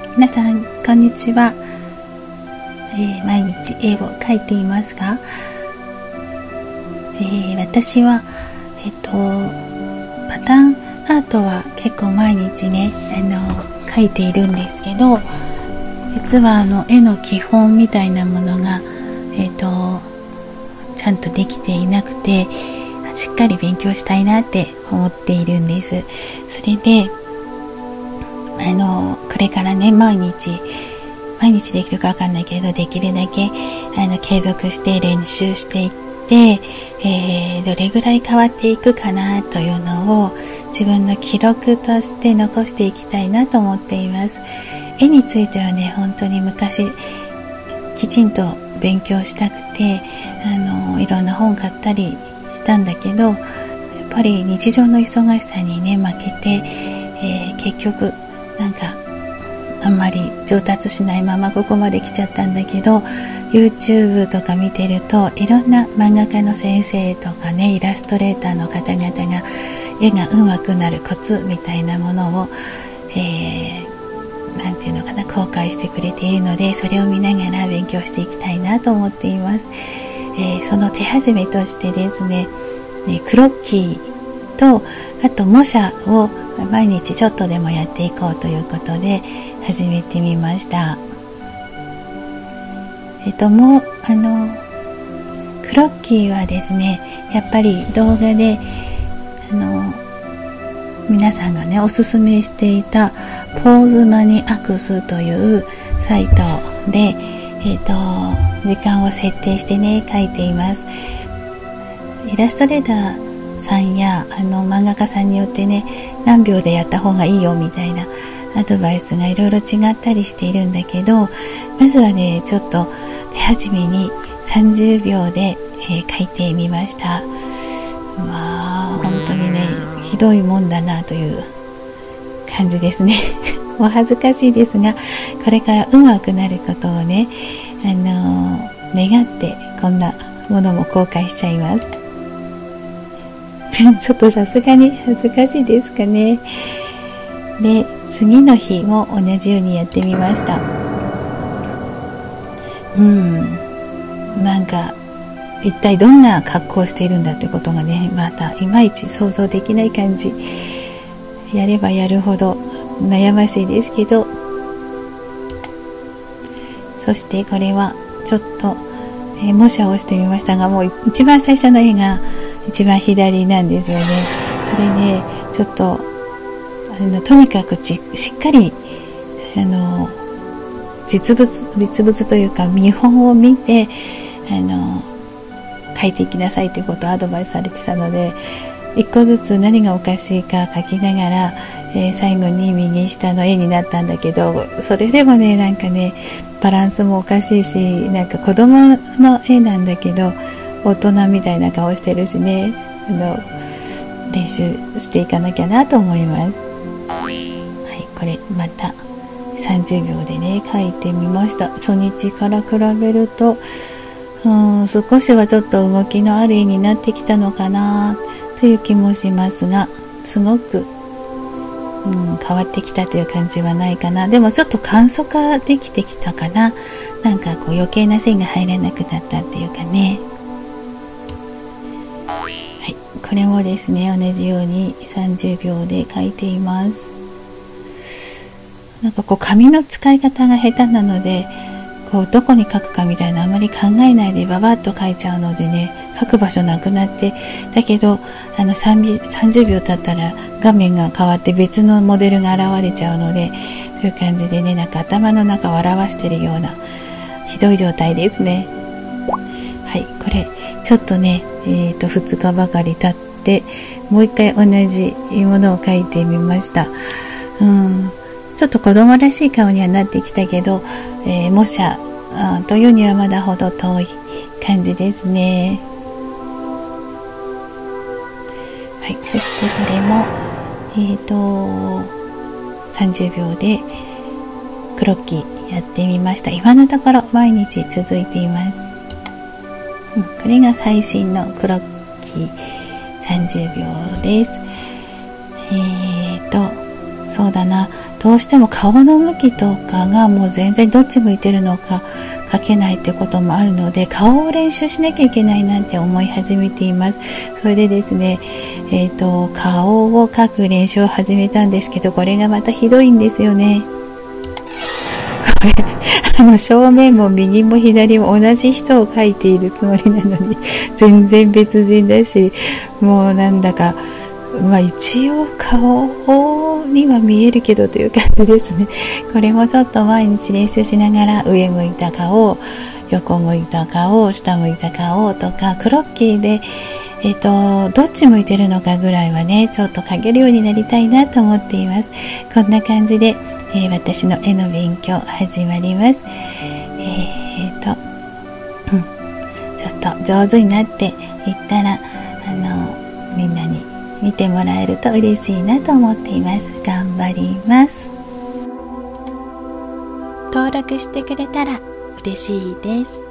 皆さんこんにちは。毎日絵を描いていますが、私は、パターンアートは結構毎日ね描いているんですけど、実は絵の基本みたいなものが、ちゃんとできていなくて、しっかり勉強したいなって思っているんです。それでこれからね毎日できるかわかんないけど、できるだけ継続して練習していって、どれぐらい変わっていくかなというのを自分の記録として残していきたいなと思っています。絵についてはね、本当に昔きちんと勉強したくていろんな本買ったりしたんだけど、やっぱり日常の忙しさにね負けて、結局なんかあんまり上達しないままここまで来ちゃったんだけど、 YouTube とか見てるといろんな漫画家の先生とかね、イラストレーターの方々が絵が上手くなるコツみたいなものを、なんていうのかな、公開してくれているので、それを見ながら勉強していきたいなと思っています。その手始めとしてですね、クロッキーとあと模写を毎日ちょっとでもやっていこうということで始めてみました。もうクロッキーはですね、やっぱり動画で皆さんがねおすすめしていたポーズマニアクスというサイトで、時間を設定してね描いています。イラストレーターさんや漫画家さんによってね、何秒でやった方がいいよみたいなアドバイスがいろいろ違ったりしているんだけど、まずはねちょっと手始めに30秒で、描いてみました。まあ本当にねひどいもんだなという感じですねお恥ずかしいですが、これから上手くなることをね願ってこんなものも公開しちゃいますちょっとさすがに恥ずかしいですかね。で、次の日も同じようにやってみました。なんか一体どんな格好をしているんだってことがね、またいまいち想像できない感じ。やればやるほど悩ましいですけど、そしてこれはちょっと、模写をしてみましたが、もう一番最初の絵が一番左なんですよね。それでちょっととにかくしっかり実物というか見本を見て描いていきなさいということをアドバイスされてたので、一個ずつ何がおかしいか描きながら、最後に右下の絵になったんだけど、それでもねなんかねバランスもおかしいし、なんか子供の絵なんだけど大人みたいな顔してるしね、練習していかなきゃなと思います。はい、これまた30秒でね描いてみました。初日から比べると少しはちょっと動きのある絵になってきたのかなという気もしますが、すごく、変わってきたという感じはないかな。でもちょっと簡素化できてきたかな。なんかこう余計な線が入らなくなったっていうかね。はい、これもですね同じように30秒で描いています。なんかこう紙の使い方が下手なので、こうどこに書くかみたいなあまり考えないでババッと書いちゃうのでね、書く場所なくなって、だけど30秒経ったら画面が変わって別のモデルが現れちゃうので、という感じでね、なんか頭の中を表しているようなひどい状態ですね。はい、これちょっとね、2日ばかり経ってもう一回同じものを描いてみました。ちょっと子供らしい顔にはなってきたけど、模写というにはまだほど遠い感じですね。はい、そしてこれも30秒でクロッキーやってみました。今のところ毎日続いています。これが最新のクロッキー30秒です。 そうだな、どうしても顔の向きとかがもう全然どっち向いてるのか描けないっていうこともあるので、顔を練習しなきゃいけないなんて思い始めています。それでですね、顔を描く練習を始めたんですけど、これがまたひどいんですよね。これ正面も右も左も同じ人を描いているつもりなのに全然別人だし、もうなんだか一応顔には見えるけどという感じですね。これもちょっと毎日練習しながら、上向いた顔、横向いた顔、下向いた顔とか、クロッキーでどっち向いてるのかぐらいはね、ちょっと描けるようになりたいなと思っています。こんな感じで、私の絵の勉強始まります。ちょっと上手になっていったら、みんなに見てもらえると嬉しいなと思っています。頑張ります。登録してくれたら嬉しいです。